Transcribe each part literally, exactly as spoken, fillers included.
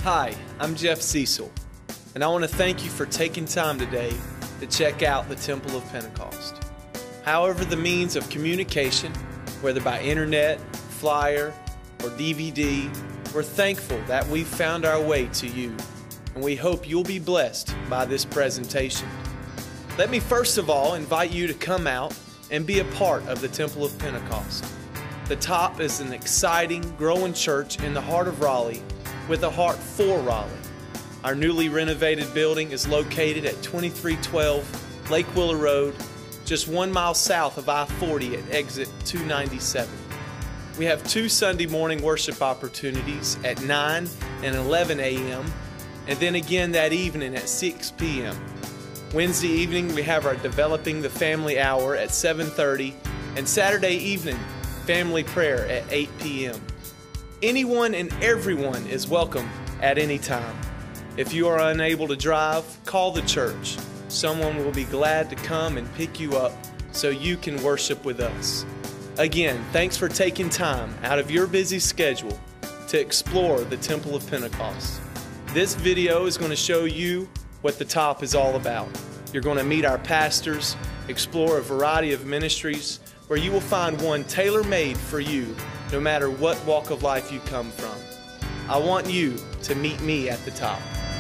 Hi, I'm Jeff Cecil, and I want to thank you for taking time today to check out the Temple of Pentecost. However the means of communication, whether by internet, flyer, or D V D, we're thankful that we've found our way to you, and we hope you'll be blessed by this presentation. Let me first of all invite you to come out and be a part of the Temple of Pentecost. The Top is an exciting, growing church in the heart of Raleigh with a heart for Raleigh. Our newly renovated building is located at twenty-three twelve Lake Willa Road, just one mile south of I forty at exit two ninety-seven. We have two Sunday morning worship opportunities at nine and eleven a m and then again that evening at six p m Wednesday evening we have our Developing the Family Hour at seven thirty and Saturday evening family prayer at eight p m Anyone and everyone is welcome at any time. If you are unable to drive, call the church. Someone will be glad to come and pick you up so you can worship with us. Again, thanks for taking time out of your busy schedule to explore the Temple of Pentecost. This video is going to show you what the Top is all about. You're going to meet our pastors, explore a variety of ministries where you will find one tailor-made for you no matter what walk of life you come from. I want you to meet me at the Top.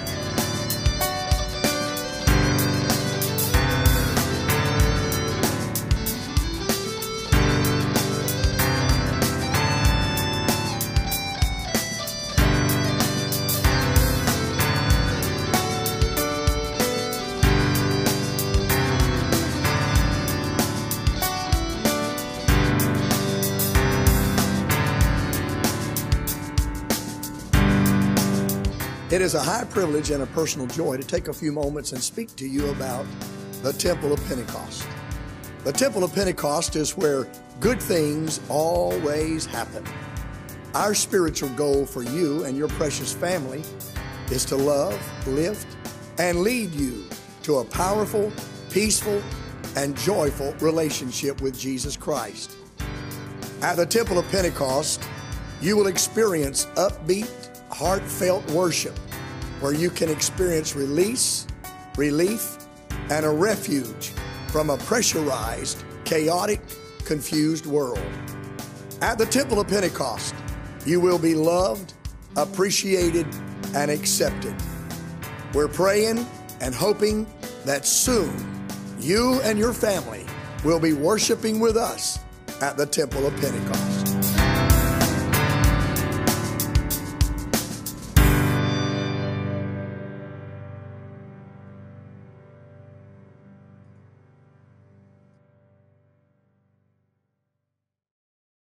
It is a high privilege and a personal joy to take a few moments and speak to you about the Temple of Pentecost. The Temple of Pentecost is where good things always happen. Our spiritual goal for you and your precious family is to love, lift, and lead you to a powerful, peaceful, and joyful relationship with Jesus Christ. At the Temple of Pentecost, you will experience upbeat, heartfelt worship where you can experience release, relief, and a refuge from a pressurized, chaotic, confused world. At the Temple of Pentecost, you will be loved, appreciated, and accepted. We're praying and hoping that soon you and your family will be worshiping with us at the Temple of Pentecost.